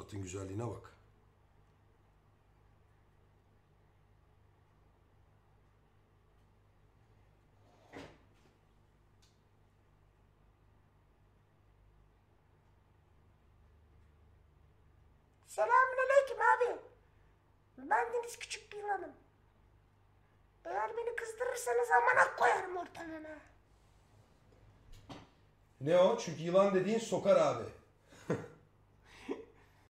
Suratın güzelliğine bak. Selamünaleyküm abi. Ben Deniz Küçük Yılanım. Eğer beni kızdırırsanız amına koyarım ortalığına. Ne o? Çünkü yılan dediğin sokar abi.